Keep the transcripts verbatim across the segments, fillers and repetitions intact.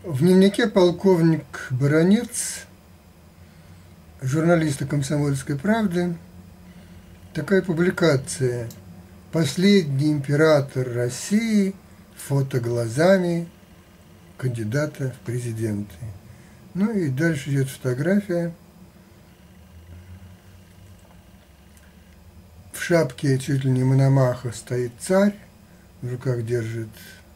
В дневнике полковник Баранец, журналиста «Комсомольской правды», такая публикация: «Последний император России. Фото глазами кандидата в президенты». Ну и дальше идет фотография. В шапке чуть ли не Мономаха стоит царь, в руках держит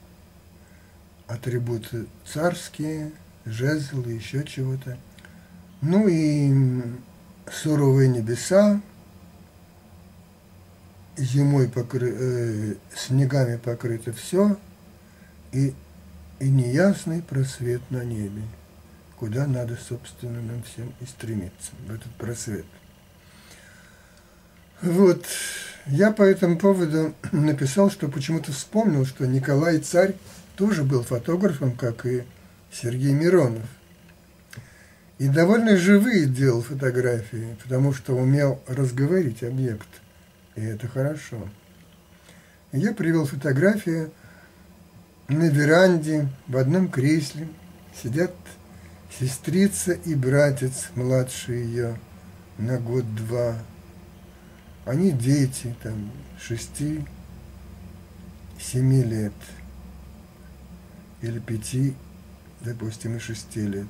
атрибуты царские, жезл и еще чего-то. Ну и суровые небеса, зимой покры... э, снегами покрыто все, и, и неясный просвет на небе, куда надо, собственно, нам всем и стремиться, в этот просвет. Вот, я по этому поводу написал, что почему-то вспомнил, что Николай Царь тоже был фотографом, как и Сергей Миронов. И довольно живые делал фотографии, потому что умел разговорить объект. И это хорошо. И я привел фотографию: на веранде в одном кресле сидят сестрица и братец, младший ее на год-два. Они дети, там, шести-семи лет. Или пяти, допустим, и шести лет.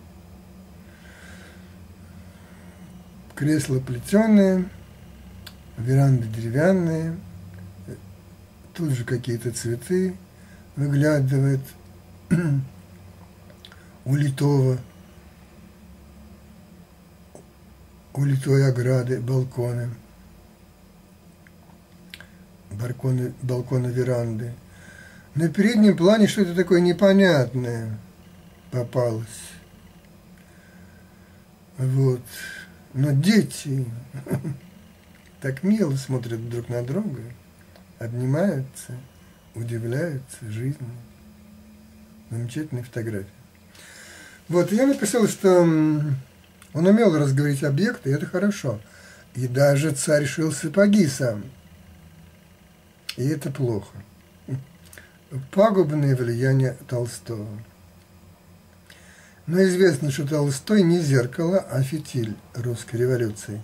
Кресла плетеные, веранда деревянная, тут же какие-то цветы выглядывают у литого, у литой ограды балконы, балконы, балконы веранды. На переднем плане что-то такое непонятное попалось. Вот. Но дети так мило смотрят друг на друга, обнимаются, удивляются жизни. Замечательная фотография. Вот, я написал, что он умел разговорить объекты, и это хорошо. И даже царь шил сапоги сам. И это плохо. Пагубное влияние Толстого. Но известно, что Толстой не зеркало, а фитиль русской революции.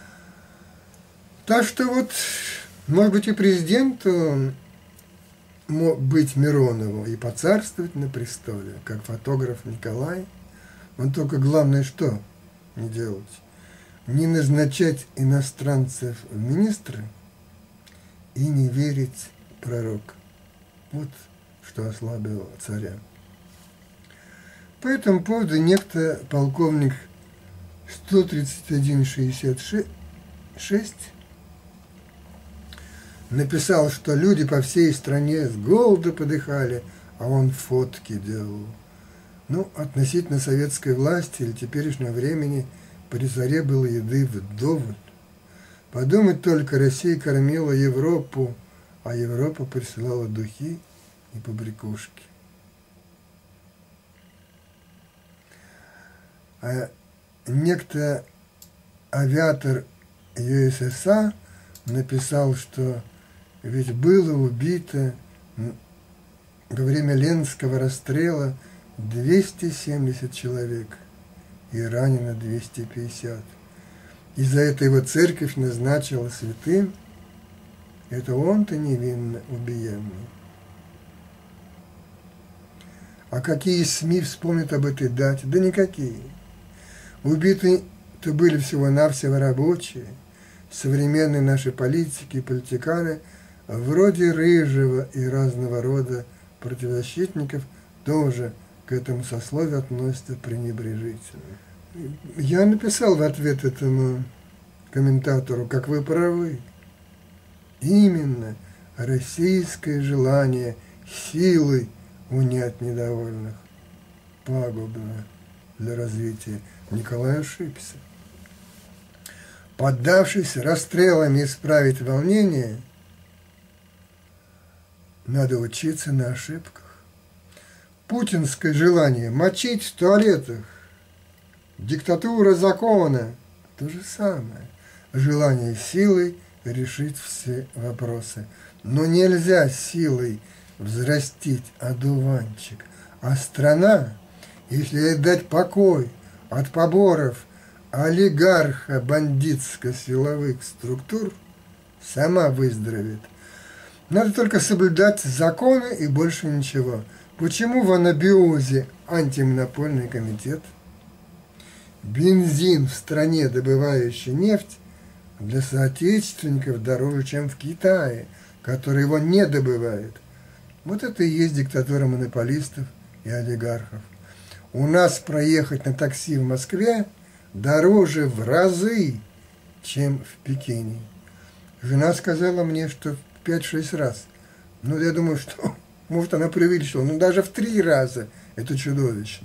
Так что вот, может быть, и президенту мог быть Миронову и поцарствовать на престоле, как фотограф Николай. Он только главное что не делать? Не назначать иностранцев в министры и не верить пророку. Вот что ослабило царя. По этому поводу некто полковник сто тридцать один шестьдесят шесть написал, что люди по всей стране с голода подыхали, а он фотки делал. Ну, относительно советской власти или теперешнего времени при царе было еды вдоволь. Подумать только, Россия кормила Европу, а Европа присылала духи и побрякушки. А некто авиатор ю эс эс а написал, что ведь было убито во время Ленинского расстрела двести семьдесят человек и ранено двести пятьдесят. И за это его церковь назначила святым. Это он-то невинно убиенный. А какие СМИ вспомнят об этой дате? Да никакие. Убиты-то были всего-навсего рабочие, современные наши политики и политиканы, вроде Рыжего и разного рода правозащитников, тоже к этому сословию относятся пренебрежительно. Я написал в ответ этому комментатору: как вы правы. Именно российское желание силой унять недовольных пагубно для развития. Николай ошибся. Поддавшись расстрелами исправить волнение, надо учиться на ошибках. Путинское желание мочить в туалетах, диктатура закона – то же самое. Желание силой решить все вопросы. Но нельзя силой взрастить одуванчик, А страна, если ей дать покой от поборов олигарха бандитско-силовых структур, сама выздоровеет. Надо только соблюдать законы и больше ничего. Почему в анабиозе антимонопольный комитет? Бензин в стране, добывающей нефть, для соотечественников дороже, чем в Китае, который его не добывает. Вот это и есть диктатура монополистов и олигархов. У нас проехать на такси в Москве дороже в разы, чем в Пекине. Жена сказала мне, что в пять-шесть раз. Ну, я думаю, что, может, она преувеличила. Но даже в три раза это чудовищно.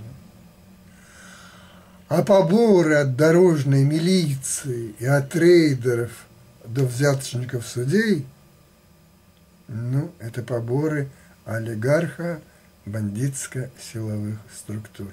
А поборы от дорожной милиции и от трейдеров до взяточников судей, ну, это поборы олигарха бандитско-силовых структур.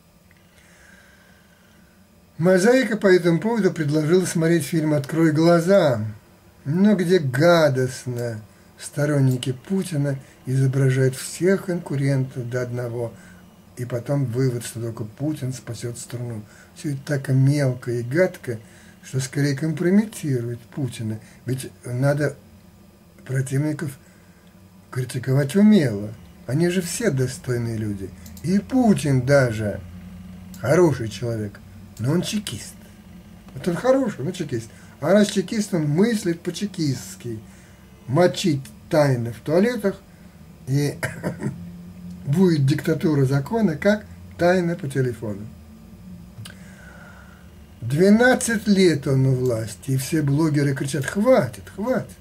Мозаика по этому поводу предложила смотреть фильм «Открой глаза», но где гадостно сторонники Путина изображают всех конкурентов до одного, и потом вывод, что только Путин спасет страну. Все это так мелко и гадко, что скорее компрометирует Путина. Ведь надо противников критиковать умело. Они же все достойные люди. И Путин даже хороший человек, но он чекист. Вот он хороший, но чекист. А раз чекист, он мыслит по-чекистски. Мочить тайно в туалетах, и будет диктатура закона, как тайно по телефону. двенадцать лет он у власти, и все блогеры кричат: хватит, хватит.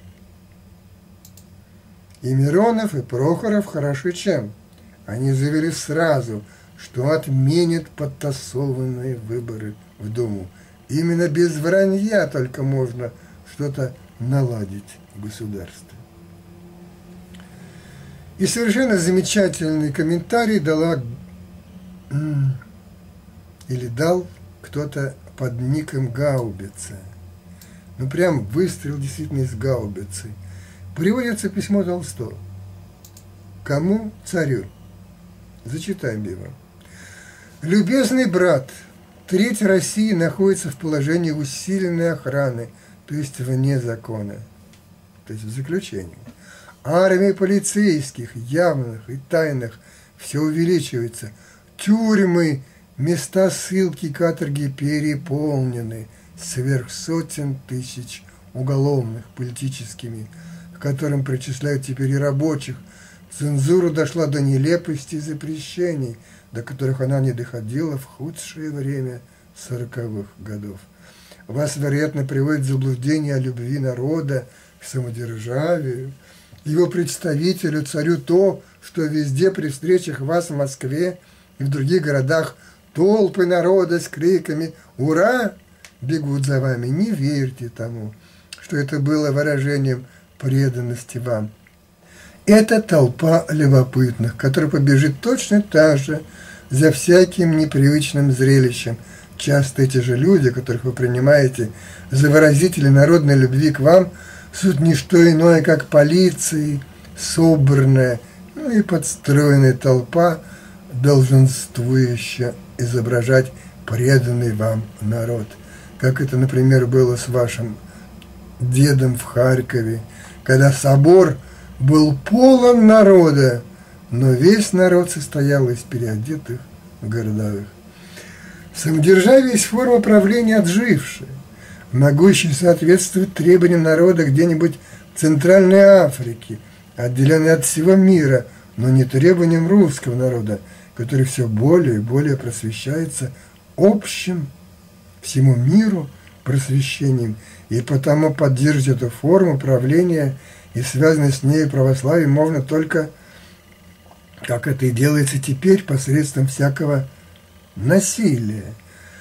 И Миронов, и Прохоров хороши чем? Они заявили сразу, что отменят подтасованные выборы в Думу. Именно без вранья только можно что-то наладить в государстве. И совершенно замечательный комментарий дала или дал кто-то под ником Гаубица. Ну, прям выстрел действительно из гаубицы. Приводится письмо Толстого. Кому? Царю. Зачитаем его. «Любезный брат, треть России находится в положении усиленной охраны, то есть вне закона, то есть в заключении. Армия полицейских, явных и тайных, все увеличивается. Тюрьмы, места ссылки и каторги переполнены сверх сотен тысяч уголовных, политическими, к которым причисляют теперь и рабочих. Цензура дошла до нелепости и запрещений, до которых она не доходила в худшее время сороковых годов. Вас, вероятно, приводит в заблуждение о любви народа к самодержавию, его представителю, царю, то, что везде при встречах вас в Москве и в других городах толпы народа с криками «Ура!» бегут за вами. Не верьте тому, что это было выражением преданности вам. Это толпа любопытных, которая побежит точно так же за всяким непривычным зрелищем. Часто эти же люди, которых вы принимаете за выразителей народной любви к вам, суть не что иное, как полиции, собранная, ну и подстроенная толпа, долженствующая изображать преданный вам народ. Как это, например, было с вашим дедом в Харькове, когда собор был полон народа, но весь народ состоял из переодетых городовых. Самодержавие есть форма правления отжившая, могущая соответствовать требованиям народа где-нибудь в Центральной Африке, отделенной от всего мира, но не требованиям русского народа, который все более и более просвещается общим всему миру просвещением, и потому поддерживать эту форму правления и связанное с ней православие можно только, как это и делается теперь, посредством всякого насилия.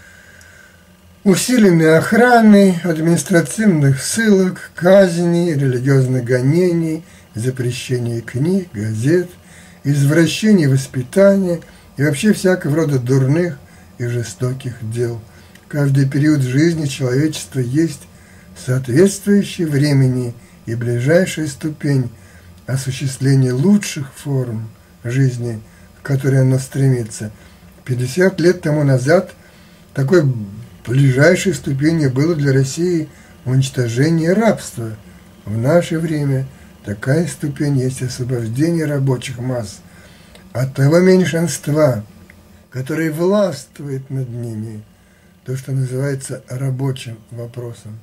Усиленной охраны, административных ссылок, казней, религиозных гонений, запрещения книг, газет, извращений воспитания и вообще всякого рода дурных и жестоких дел. Каждый период жизни человечества есть соответствующий времени и ближайшая ступень осуществления лучших форм жизни, в которой оно стремится. пятьдесят лет тому назад такой ближайшей ступенью было для России уничтожение рабства. В наше время такая ступень есть освобождение рабочих масс от того меньшинства, которое властвует над ними, то, что называется рабочим вопросом.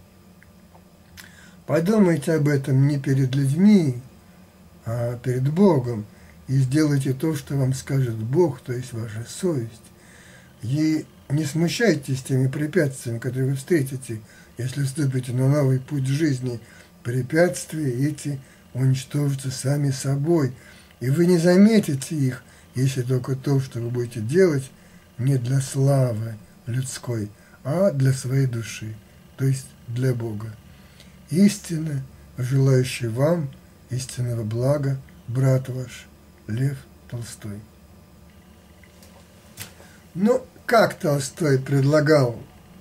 Подумайте об этом не перед людьми, а перед Богом, и сделайте то, что вам скажет Бог, то есть ваша совесть. И не смущайтесь теми препятствиями, которые вы встретите, если вступите на новый путь жизни. Препятствия эти уничтожатся сами собой, и вы не заметите их, если только то, что вы будете делать, не для славы людской, а для своей души, то есть для Бога. Истинно желающий вам истинного блага, брат ваш Лев Толстой. Ну, как Толстой предлагал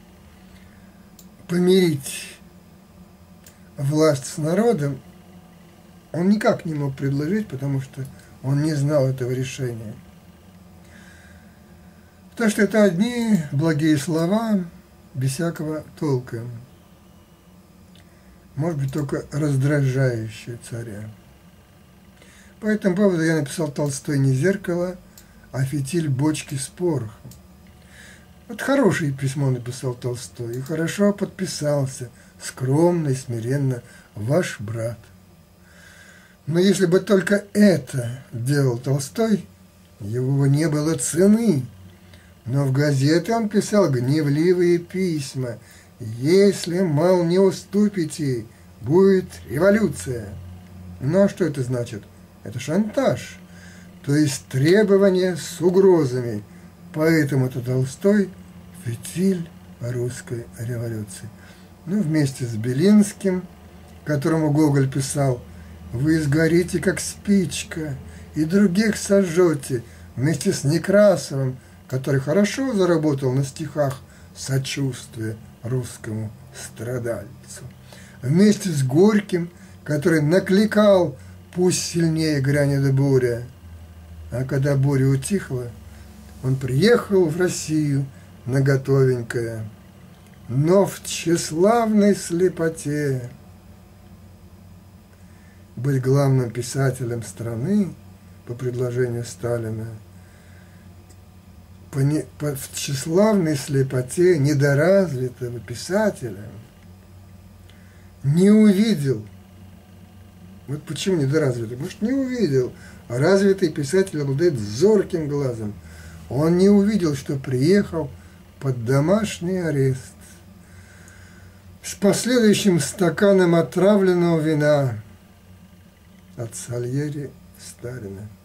помирить власть с народом, он никак не мог предложить, потому что он не знал этого решения. Потому что это одни благие слова, без всякого толка. Может быть, только раздражающие царя. По этому поводу я написал Толстой не зеркало, а фитиль бочки с порохом. Вот хорошее письмо написал Толстой, и хорошо подписался, скромно и смиренно, ваш брат. Но если бы только это делал Толстой, его не было цены. Но в газеты он писал гневливые письма. Если, мол, не уступите, будет революция. Ну а что это значит? Это шантаж, то есть требования с угрозами. Поэтому-то Толстой – фитиль русской революции. Ну, вместе с Белинским, которому Гоголь писал: «Вы сгорите, как спичка, и других сожжете», вместе с Некрасовым, который хорошо заработал на стихах сочувствия русскому страдальцу, вместе с Горьким, который накликал: «Пусть сильнее грянет буря». А когда буря утихла, он приехал в Россию наготовенькое, но в тщеславной слепоте быть главным писателем страны по предложению Сталина, по не, по, в тщеславной слепоте недоразвитого писателя не увидел. Вот почему недоразвитый? Потому что не увидел. А развитый писатель обладает зорким глазом. Он не увидел, что приехал под домашний арест с последующим стаканом отравленного вина от Сальери Сталина.